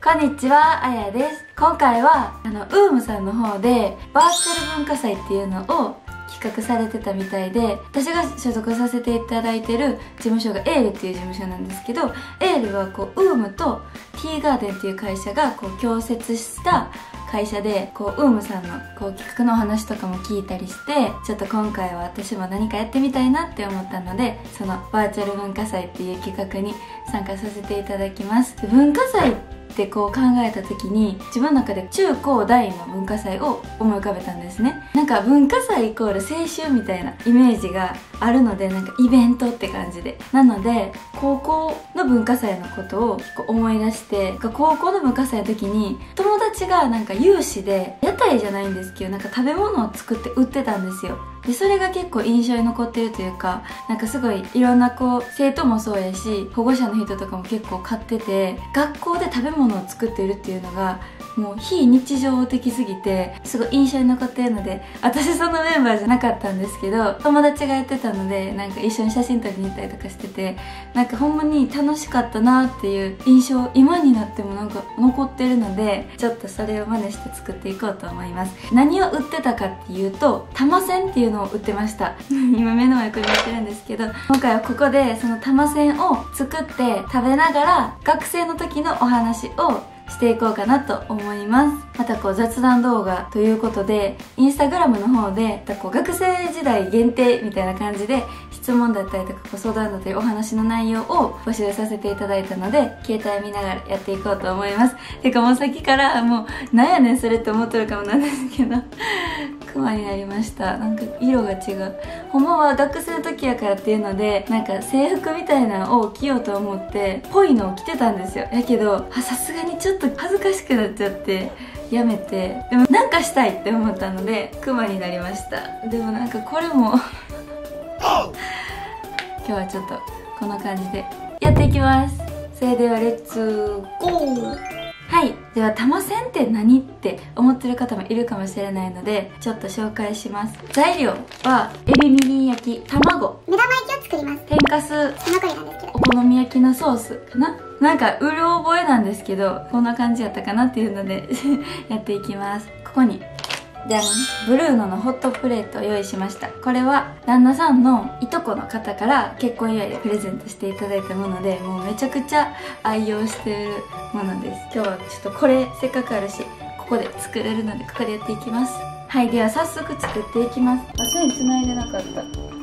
こんにちは、あやです。今回はウームさんの方でバーチャル文化祭っていうのを企画されてたみたいで、私が所属させていただいてる事務所がエールっていう事務所なんですけど、エールはウームとティーガーデンっていう会社が共設した会社で、ウームさんの企画のお話とかも聞いたりして、ちょっと今回は私も何かやってみたいなって思ったので、そのバーチャル文化祭っていう企画に参加させていただきます。文化祭って考えた時に、自分の中で中高大の文化祭を思い浮かべたんですね。なんか文化祭イコール青春みたいなイメージがあるので、なんかイベントって感じで、なので高校の文化祭のことを結構思い出して、高校の文化祭の時に友達がなんか有志で屋台じゃないんですけど、なんか食べ物を作って売ってたんですよ。でそれが結構印象に残ってるというか、なんかすごいいろんな生徒もそうやし、保護者の人とかも結構買ってて、学校で食べ物を作っているっていうのがもう非日常的すぎてすごい印象に残ってるので、私そのメンバーじゃなかったんですけど、友達がやってたので、なんか一緒に写真撮りに行ったりとかしてて、なんかほんまに楽しかったなっていう印象、今になってもなんか残ってるので、ちょっとそれを真似して作っていこうと思います。何を売ってたかっていうと、玉せんっていうのを売ってました今目の前これやってるんですけど、今回はここでその玉せんを作って食べながら学生の時のお話をしていこうかなと思います。また雑談動画ということで、インスタグラムの方で学生時代限定みたいな感じで質問だったりとか相談だったりお話の内容を募集させていただいたので、携帯見ながらやっていこうと思います。てかもうさっきからもうなんやねんそれって思ってるかもなんですけどクマになりました。なんか色が違う。ほんまは学生の時やからっていうので、なんか制服みたいなのを着ようと思ってぽいのを着てたんですよ。やけどさすがにちょっと恥ずかしくなっちゃってやめて、でもなんかしたいって思ったのでクマになりました。でもなんかこれも今日はちょっとこんな感じでやっていきます。それではレッツゴー。はい、では玉せんって何って思ってる方もいるかもしれないので、ちょっと紹介します。材料はエビみりん焼き、卵、 目玉焼きを作ります。 天かす、 残りなんですけど、 お好み焼きのソースかな。なんかうる覚えなんですけど、こんな感じやったかなっていうのでやっていきます。ここにじゃん、ブルーノのホットプレートを用意しました。これは旦那さんのいとこの方から結婚祝いでプレゼントしていただいたもので、もうめちゃくちゃ愛用してるものです。今日はちょっとこれせっかくあるし、ここで作れるのでここでやっていきます。はい、では早速作っていきます。線繋いでなかった。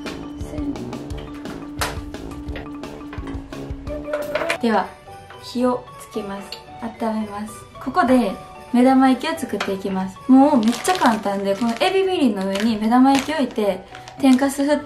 では火をつけます。温めます。ここで目玉焼きを作っていきます。もうめっちゃ簡単で、このエビみりんの上に目玉焼き置いて、天かす振って、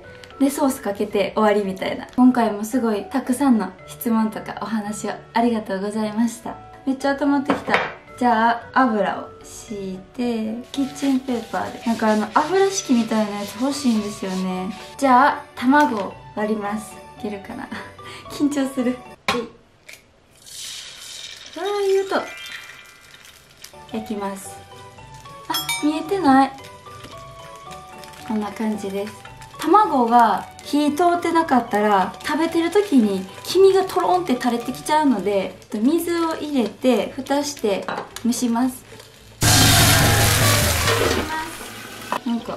でソースかけて終わりみたいな。今回もすごいたくさんの質問とかお話をありがとうございました。めっちゃ温まってきた。じゃあ油を敷いて、キッチンペーパーで、なんか油敷みたいなやつ欲しいんですよね。じゃあ卵を割ります。いけるかな緊張する。油と焼きます。あ、見えてない。こんな感じです。卵が火通ってなかったら食べてる時に黄身がトロンって垂れてきちゃうので、水を入れて蓋して蒸します。なんか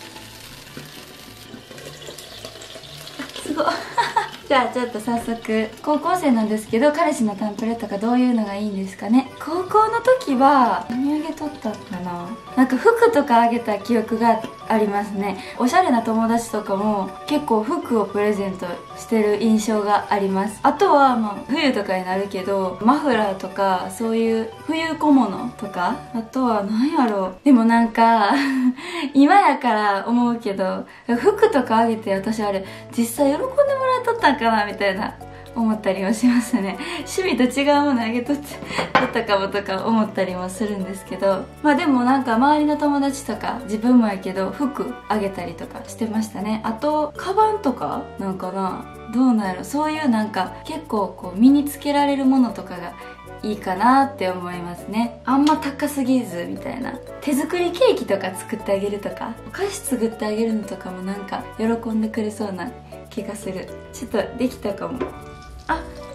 すごいじゃあちょっと早速、高校生なんですけど、彼氏のタンプレとかどういうのがいいんですかね。高校の時は何あげとったかな。なんか服とかあげた記憶がありますね。おしゃれな友達とかも結構服をプレゼントしてる印象があります。あとは冬とかになるけど、マフラーとかそういう冬小物とか、あとは何やろう。でもなんか今やから思うけど、服とかあげて私あれ実際喜んでもらえとったんかなみたいな思ったりもしますね。趣味と違うものあげとったかもとか思ったりもするんですけど、でもなんか周りの友達とか自分もやけど服あげたりとかしてましたね。あとカバンとかなんかな、どうなんやろ。そういうなんか結構身につけられるものとかがいいかなって思いますね。あんま高すぎずみたいな。手作りケーキとか作ってあげるとか、お菓子作ってあげるのとかもなんか喜んでくれそうな気がする。ちょっとできたかも。あ、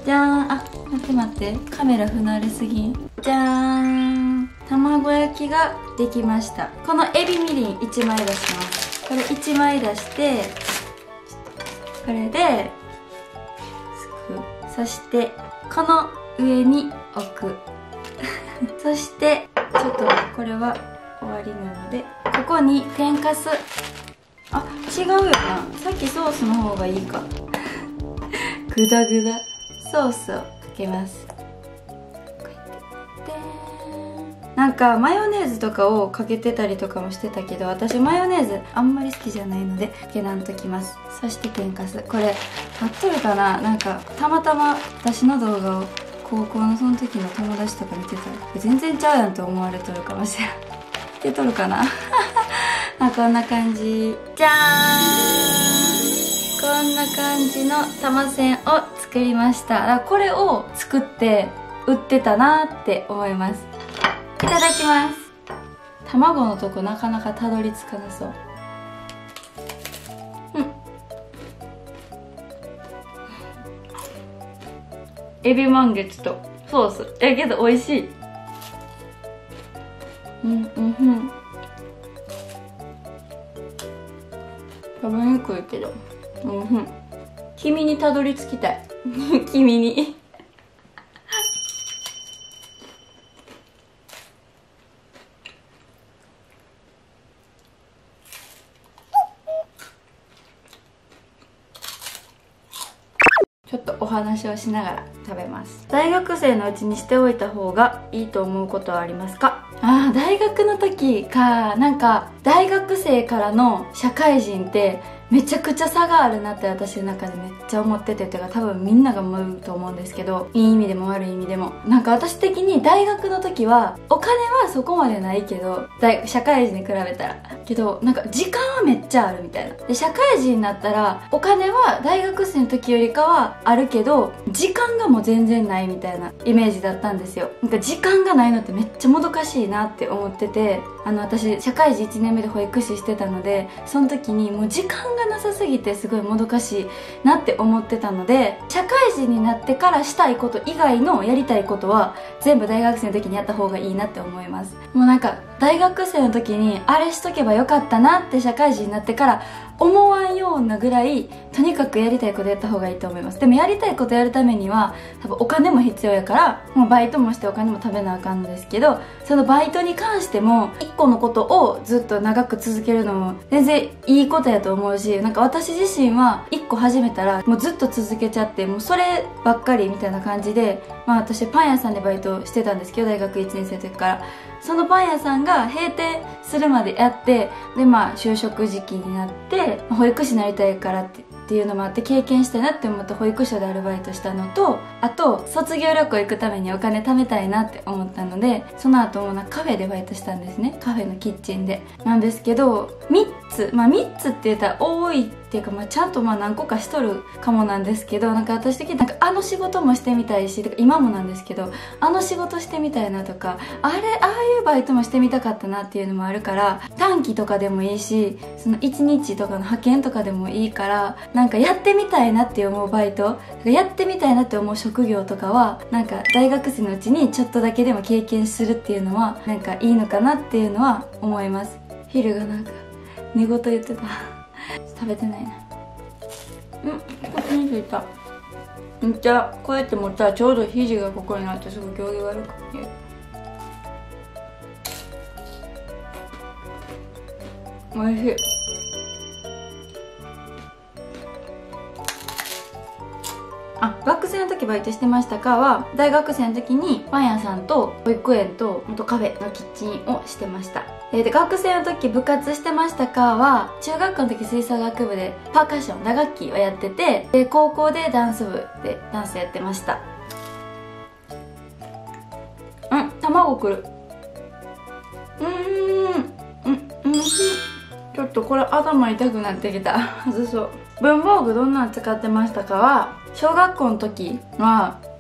じゃーん。あ、待って待って、カメラ不慣れすぎん。じゃーん、卵焼きができました。このエビみりん1枚出します。これ1枚出して、これですくう。そしてこの上に置くそしてちょっとこれは終わりなので、ここに天かす、あ、違うよな、さっきソースの方がいいかグダグダ。ソースをかけます。こうやってでーん、なんかマヨネーズとかをかけてたりとかもしてたけど、私マヨネーズあんまり好きじゃないのでかけなんときます。そして天かす、これ合っとるかな。なんかたまたま私の動画を高校のその時の友達とか見てたら全然ちゃうやんと思われとるかもしれん出とるかなあ、こんな感じ。じゃーん、こんな感じの玉せんを作りました。だからこれを作って売ってたなーって思います。いただきます。卵のとこなかなかたどり着かなそう。エビ満月とソースやけど美味しい。食べにくいけど君にたどり着きたい君にちょっとお話をしながら食べます。大学生のうちにしておいた方がいいと思うことはありますか？ああ、大学の時か。なんか大学生からの社会人ってめちゃくちゃ差があるなって私の中でめっちゃ思ってて、てか多分みんなが思うと思うんですけど、いい意味でも悪い意味でも。なんか私的に大学の時はお金はそこまでないけど、社会人に比べたらけど、なんか時間はめっちゃあるみたいな。で社会人になったらお金は大学生の時よりかはあるけど時間がもう全然ないみたいなイメージだったんですよ。なんか時間がないのってめっちゃもどかしいなって思ってて、私社会人1年目で保育士してたので、その時にもう時間がなさすぎてすごいもどかしいなって思ってたので、社会人になってからしたいこと以外のやりたいことは全部大学生の時にやった方がいいなって思います。もうなんか大学生の時にあれしとけばよかったなって社会人になってから思わんようなぐらい、とにかくやりたいことやった方がいいと思います。でもやりたいことやるためには多分お金も必要やから、もうバイトもしてお金も食べなあかんのですけど、そのバイトに関しても1個のことをずっと長く続けるのも全然いいことやと思うし、なんか私自身は1個始めたらもうずっと続けちゃって、もうそればっかりみたいな感じで、私パン屋さんでバイトしてたんですけど、大学1年生の時から。そのパン屋さんが閉店するまでやって、で就職時期になって、保育士になりたいからっていうのもあって経験したいなって思って保育所でアルバイトしたのと、あと卒業旅行行くためにお金貯めたいなって思ったので、その後もカフェでバイトしたんですね。カフェのキッチンでなんですけど、3つって言ったら多いっていうか、ちゃんと何個かしとるかもなんですけど、なんか私的にあの仕事もしてみたいし、今もなんですけどあの仕事してみたいなとか、ああいうバイトもしてみたかったなっていうのもあるから、短期とかでもいいし、その1日とかの派遣とかでもいいから、なんかやってみたいなって思うバイト、やってみたいなって思う職業とかは、なんか大学生のうちにちょっとだけでも経験するっていうのはなんかいいのかなっていうのは思います。昼がなんか寝言言ってた食べてないな。こっちについた。じゃあこうやって持ったらちょうど肘がここになってすごい行儀悪くて、おいしい。学生の時バイトしてましたかは、大学生の時にパン屋さんと保育園とカフェのキッチンをしてました。で学生の時部活してましたかは、中学校の時吹奏楽部でパーカッション打楽器をやってて、で高校でダンス部でダンスやってました。卵くる。ちょっとこれ頭痛くなってきた外そう。文房具どんなん使ってましたかは、小学校の時は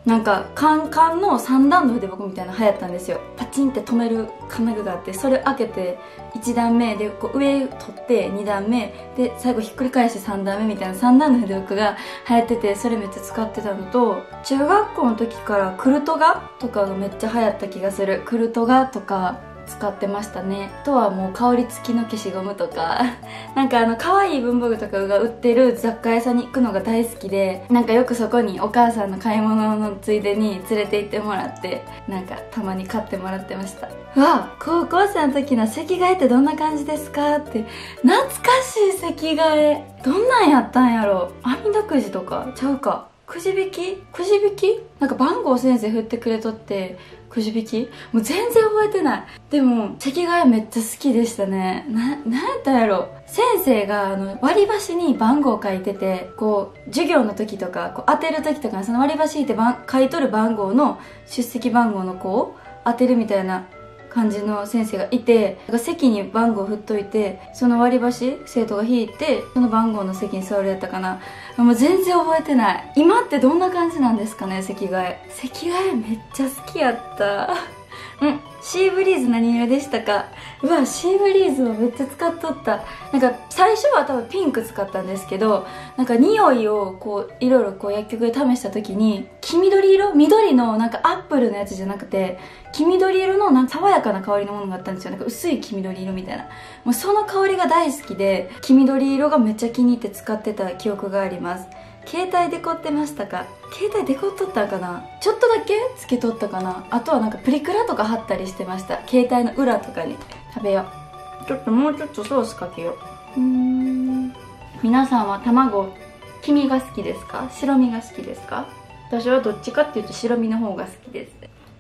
なんかカンカンの3段の筆箱みたいなの流行ったんですよ。パチンって止める金具があって、それ開けて1段目でこう上取って2段目で最後ひっくり返して3段目みたいな3段の筆箱が流行ってて、それめっちゃ使ってたのと、中学校の時からクルトガとかがめっちゃ流行った気がする。クルトガとか使ってましたね。あとはもう香り付きの消しゴムとかなんか可愛い文房具とかが売ってる雑貨屋さんに行くのが大好きで、なんかよくそこにお母さんの買い物のついでに連れて行ってもらって、なんかたまに買ってもらってました。高校生の時の席替えってどんな感じですかって。懐かしい席替え。どんなんやったんやろ。網だくじとかちゃうか、くじ引きなんか番号先生振ってくれとってくじ引き、もう全然覚えてない。でも席替えめっちゃ好きでしたね。なんやったんやろ。先生が割り箸に番号書いてて、こう授業の時とかこう当てる時とかにその割り箸って書いとる番号の出席番号の子を当てるみたいな感じの先生がいて、席に番号振っといて、その割り箸生徒が引いてその番号の席に座るやったかな。もう全然覚えてない。今ってどんな感じなんですかね、席替え。席替えめっちゃ好きやったシーブリーズ何色でしたか。シーブリーズをめっちゃ使っとった。なんか最初は多分ピンク使ったんですけど、なんか匂いをこういろいろこう薬局で試した時に黄緑色、緑のなんかアップルのやつじゃなくて黄緑色のなんか爽やかな香りのものがあったんですよ。なんか薄い黄緑色みたいな、もうその香りが大好きで、黄緑色がめっちゃ気に入って使ってた記憶があります。携帯デコってましたか。携帯デコっとったかな、ちょっとだけつけとったかな。あとはなんかプリクラとか貼ったりしてました、携帯の裏とかに。食べよう。ちょっともうちょっとソースかけよう。皆さんは卵黄身が好きですか、白身が好きですか。私はどっちかっていうと白身の方が好きです。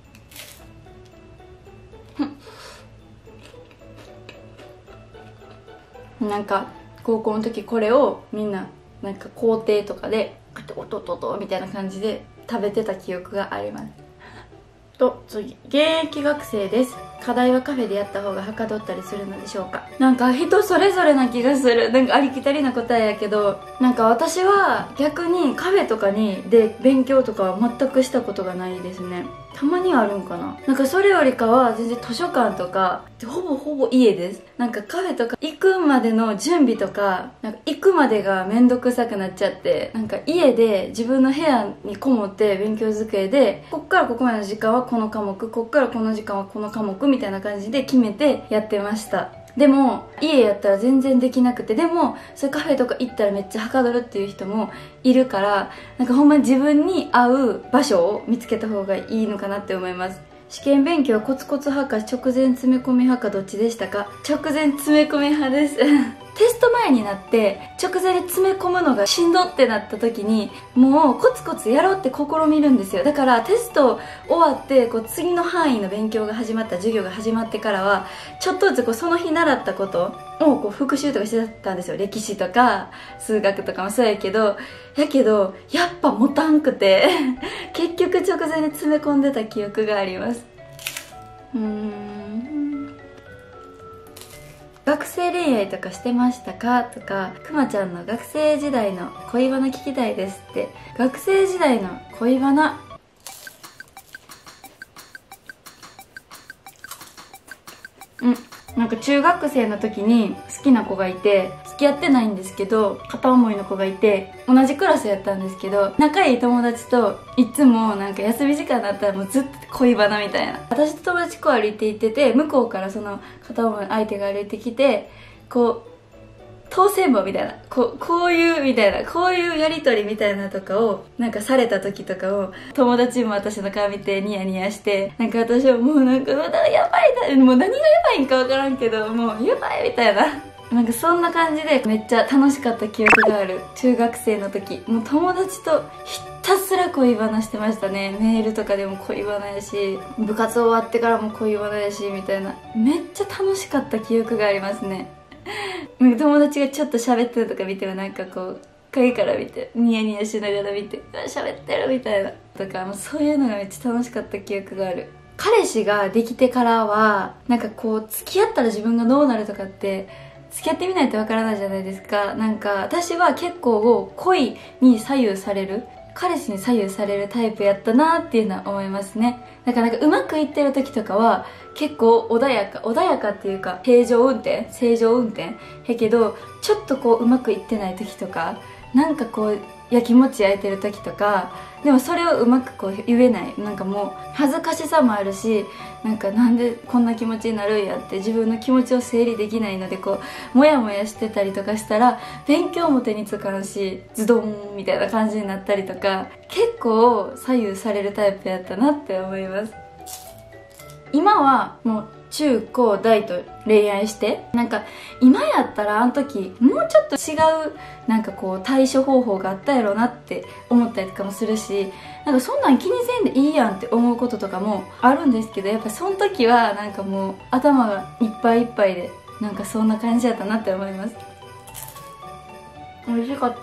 なんか高校の時これをみんななんか校庭とかでこうやっておとととみたいな感じで食べてた記憶がありますと。次、現役学生です。課題はカフェでやった方がはかどったりするのでしょうか。なんか人それぞれな気がする。なんかありきたりな答えやけど、なんか私は逆にカフェとかで勉強とかは全くしたことがないですね。たまにはあるんかな。なんかそれよりかは全然図書館とかほぼ家です。なんかカフェとか行くまでの準備とか、なんか行くまでがめんどくさくなっちゃって、なんか家で自分の部屋にこもって勉強机で、こっからここまでの時間はこの科目、こっからこの時間はこの科目みたいな感じで決めてやってました。でも家やったら全然できなくて、でもそういうカフェとか行ったらめっちゃはかどるっていう人もいるから、なんかほんまに自分に合う場所を見つけた方がいいのかなって思います。試験勉強はコツコツ派か直前詰め込み派かどっちでしたか。直前詰め込み派ですテスト前になって直前に詰め込むのがしんどってなった時に、もうコツコツやろうって試みるんですよ。だからテスト終わってこう次の範囲の勉強が始まった、授業が始まってからはちょっとずつこうその日習ったことをこう復習とかしてたんですよ。歴史とか数学とかもそうやけどやっぱ持たんくて結局直前に詰め込んでた記憶があります。学生恋愛とかしてましたかとか、くまちゃんの学生時代の恋バナ聞きたいですって。学生時代の恋バナ、なんか中学生の時に好きな子がいて、付き合ってないんですけど片思いの子がいて、同じクラスやったんですけど、仲いい友達といつもなんか休み時間になったらもうずっと恋バナみたいな。私と友達こう歩いて行ってて、向こうからその片思いの相手が歩いてきて、こう当選簿みたいな、こういうみたいな、こういうやりとりみたいなとかをなんかされた時とかを、友達も私の顔見てニヤニヤして、なんか私はもうなんかやばいな、もう何がやばいんかわからんけど、もうやばいみたいな、なんかそんな感じでめっちゃ楽しかった記憶がある。中学生の時もう友達とひたすら恋バナしてましたね。メールとかでも恋バナやし、部活終わってからも恋バナやしみたいな、めっちゃ楽しかった記憶がありますね。友達がちょっと喋ってるとか見ても、なんかこう影から見てニヤニヤしながら見て、喋ってるみたいなとか、もうそういうのがめっちゃ楽しかった記憶がある。彼氏ができてからはなんかこう付き合ったら自分がどうなるとかって付き合ってみないとわからないじゃないですか。なんか私は結構恋に左右される彼氏に左右されるタイプやったなっていうのは思いますね。だからなんかうまくいってる時とかは結構穏やかっていうか正常運転やけど、ちょっとこううまくいってない時とか、なんかこうやきもち焼いてる時とか、でもそれをうまくこう言えない、なんかもう恥ずかしさもあるし、なんでこんな気持ちになるんやって自分の気持ちを整理できないので、こうモヤモヤしてたりとかしたら勉強も手につかんし、ズドンみたいな感じになったりとか、結構左右されるタイプやったなって思います。今はもう中高大と恋愛して、なんか今やったらあの時もうちょっと違うなんかこう対処方法があったやろうなって思ったりとかもするし、なんかそんなん気にせんでいいやんって思うこととかもあるんですけど、やっぱその時はなんかもう頭がいっぱいいっぱいで、なんかそんな感じやったなって思います。美味しかった。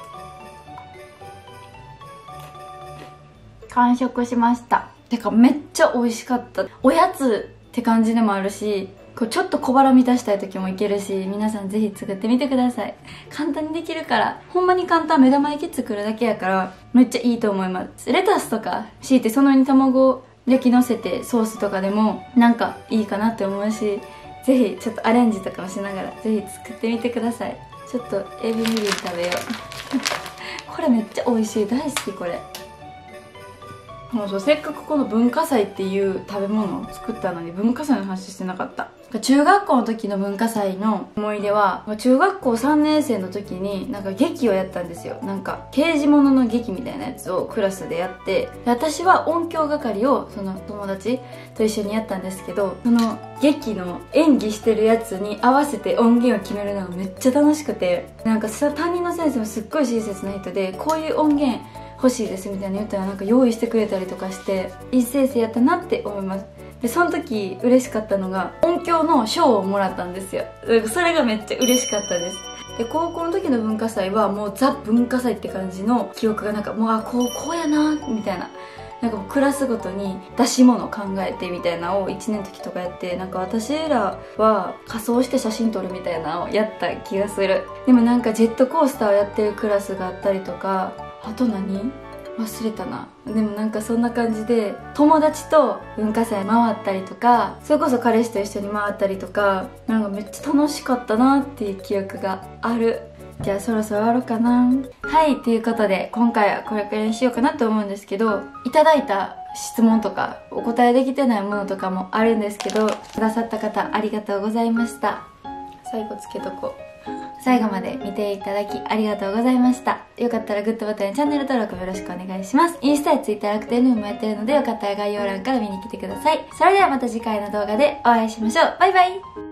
完食しました。てかめっちゃ美味しかった。おやつって感じでもあるし、こうちょっと小腹満たしたい時もいけるし、皆さんぜひ作ってみてください。簡単にできるから、ほんまに簡単。目玉焼き作るだけやからめっちゃいいと思います。レタスとか敷いてその上に卵を焼きのせてソースとかでもなんかいいかなって思うし、ぜひちょっとアレンジとかもしながらぜひ作ってみてください。ちょっとエビみりん食べようこれめっちゃ美味しい。大好きこれ。そう、せっかくこの文化祭っていう食べ物を作ったのに文化祭の話してなかった。中学校の時の文化祭の思い出は、中学校3年生の時になんか劇をやったんですよ。なんか刑事物の劇みたいなやつをクラスでやって、で私は音響係をその友達と一緒にやったんですけど、その劇の演技してるやつに合わせて音源を決めるのがめっちゃ楽しくて、なんか担任の先生もすっごい親切な人で、こういう音源欲しいですみたいな言ったらなんか用意してくれたりとかして、いい先生やったなって思います。でその時嬉しかったのが音響の賞をもらったんですよ。それがめっちゃ嬉しかったです。で高校の時の文化祭はもうザ文化祭って感じの記憶が、なんかもうこうやなみたいな、なんかもうクラスごとに出し物考えてみたいなのを1年の時とかやって、なんか私らは仮装して写真撮るみたいなのをやった気がする。でもなんかジェットコースターをやってるクラスがあったりとか、あと何忘れたな。でもなんかそんな感じで友達と文化祭回ったりとか、それこそ彼氏と一緒に回ったりとか、なんかめっちゃ楽しかったなっていう記憶がある。じゃあそろそろ終わろうかな。はい、ということで今回はこれくらいにしようかなと思うんですけど、いただいた質問とかお答えできてないものとかもあるんですけど、くださった方ありがとうございました。最後つけとこう。最後まで見ていただきありがとうございました。よかったらグッドボタンやチャンネル登録もよろしくお願いします。インスタやツイッター、楽天のもやってるので、よかったら概要欄から見に来てください。それではまた次回の動画でお会いしましょう。バイバイ。